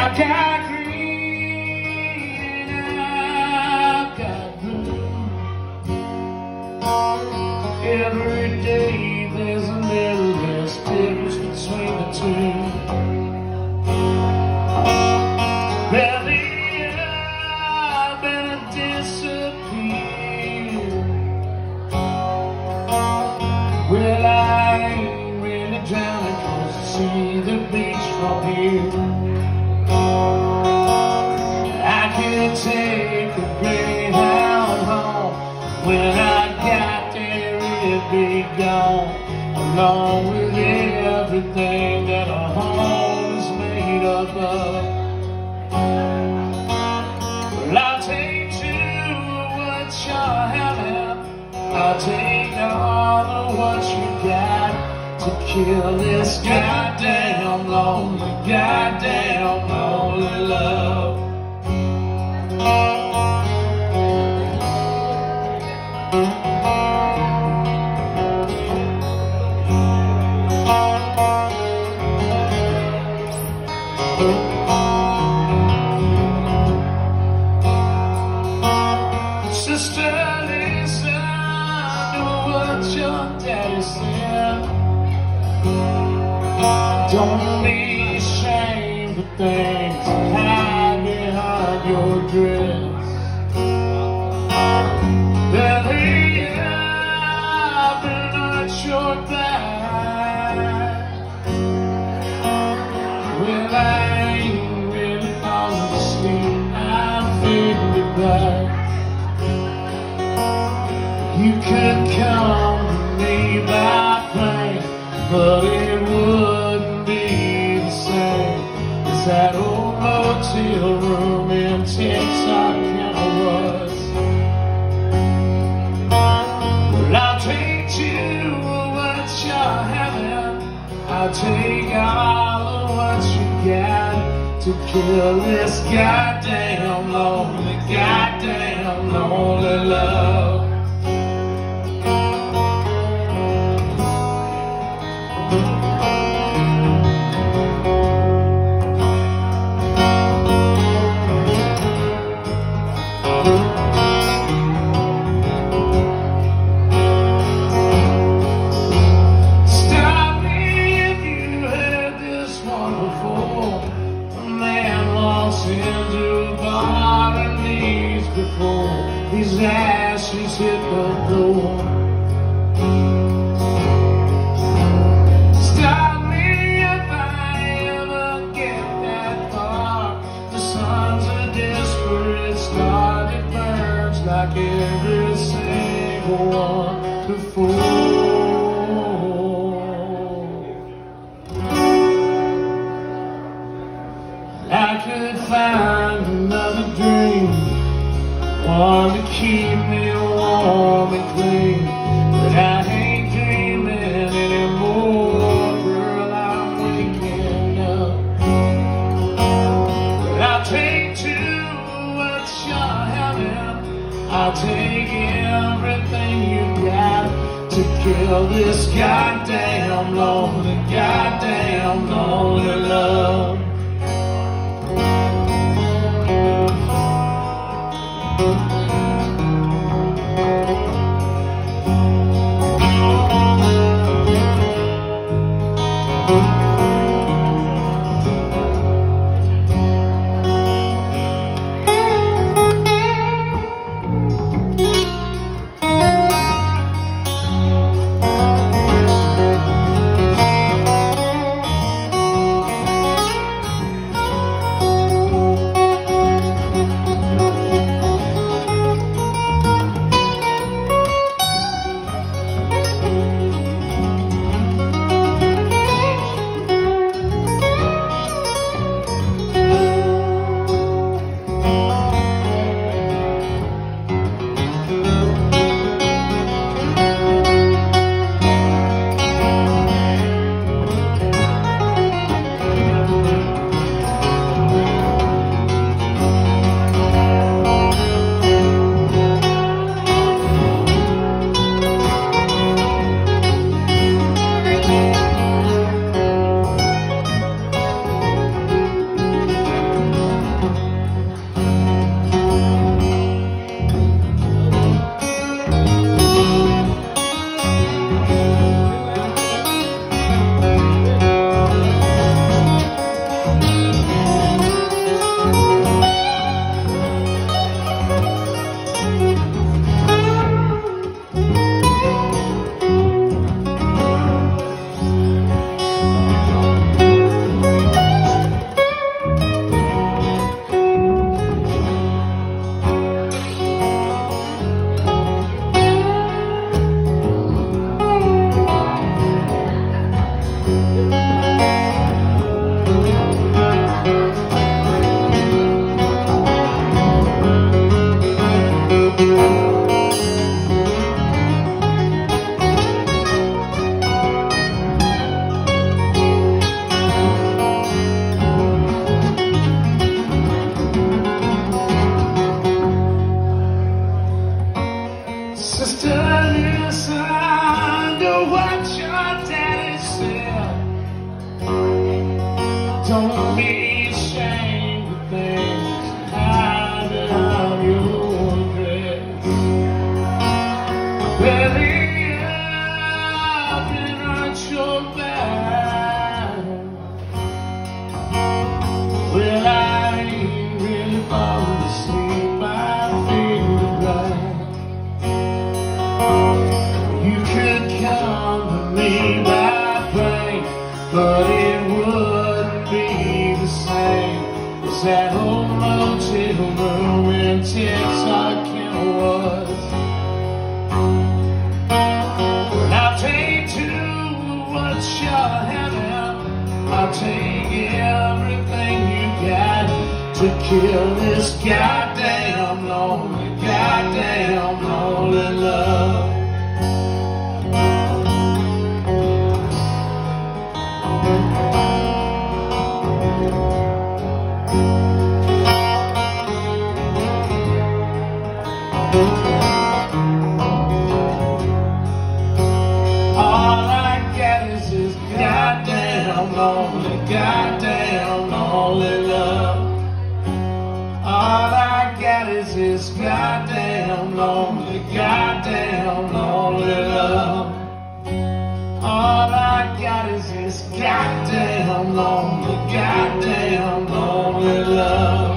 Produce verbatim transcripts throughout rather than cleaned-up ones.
I've got green, I've got blue. Every day there's a little less difference between the two. Lately I've been disappeared. Well, I ain't really drowning 'cause I see the beach from here. I can take a Greyhound home. When I got there it'd be gone, along with everything that a home is made up of. Well, I'll take you what you're having. I'll take all of what you got to kill this goddamn lonely, goddamn lonely love. Sister, listen to what your daddy said. Don't be ashamed of things hide behind your dress. That hey, I've been at your back. Well, I ain't really falling asleep, I'm fading it back. You could come to me by plane, but it wouldn't be the same as that old motel room in Texarkana was. Well, I'll take you what you're having. I'll take all of what you got to kill this goddamn lonely, goddamn lonely love. Stop me if you heard this one before. A man walks into a bar and leaves before his ashes hit the door. Stop me if I ever get that far. The sun's a desperate star that burns like every single one before. I could find another dream, one to keep me warm and clean, but I ain't dreaming anymore, girl, I'm waking up. But I'll take to what you're having. I'll take everything you got to kill this goddamn lonely, goddamn lonely love. Don't be ashamed of things out of your dress. Belly up and arch your back. Well, I ain't really falling asleep, I feel right. You could come to me by plane, but it wouldn't be the same as that old motel room in Texarkana was. Well, I'll take two what you're having, I'll take everything you got to kill this goddamn lonely, goddamn lonely love. All I got is this goddamn lonely, goddamn lonely love. All I got is this goddamn lonely, goddamn lonely love. All I got is this goddamn lonely, goddamn lonely love.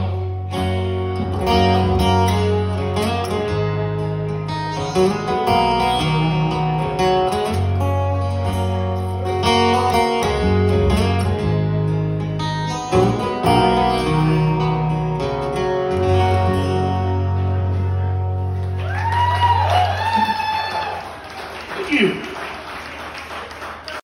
You.